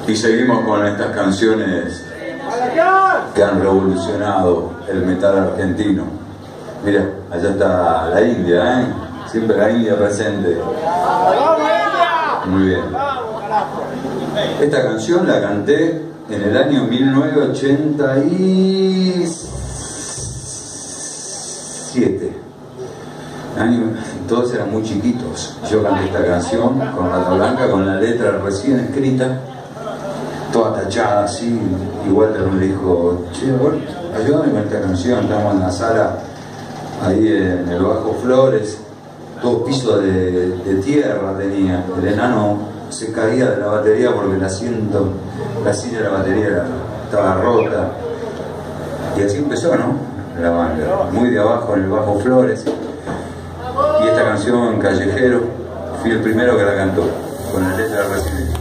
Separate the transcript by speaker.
Speaker 1: Y seguimos con estas canciones que han revolucionado el metal argentino. Mira, allá está la India, ¿eh? Siempre la India presente. Muy bien. Esta canción la canté en el año 1987. Todos eran muy chiquitos. Yo canté esta canción con Rata Blanca, con la letra recién escrita, toda tachada así. Y Walter me dijo: che, bueno, ayúdame con esta canción. Estamos en la sala, ahí en el Bajo Flores, todo piso de tierra tenía. El enano se caía de la batería porque la silla de la batería estaba rota. Y así empezó, ¿no? La banda, muy de abajo en el Bajo Flores. Y esta canción, Callejero, fui el primero que la cantó, con la letra recién.